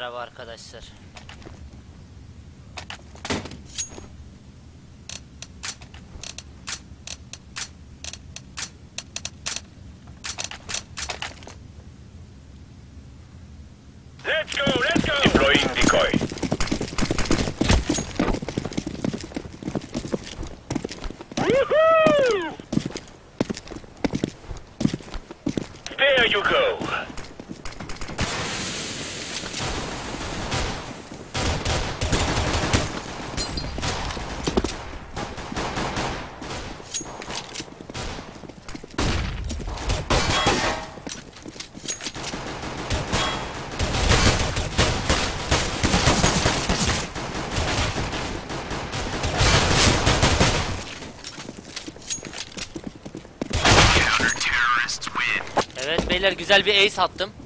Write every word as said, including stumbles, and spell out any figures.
Merhaba arkadaşlar. Let's go, let's go. Deploying decoy. Woohoo! There you go. Evet beyler, güzel bir ace attım.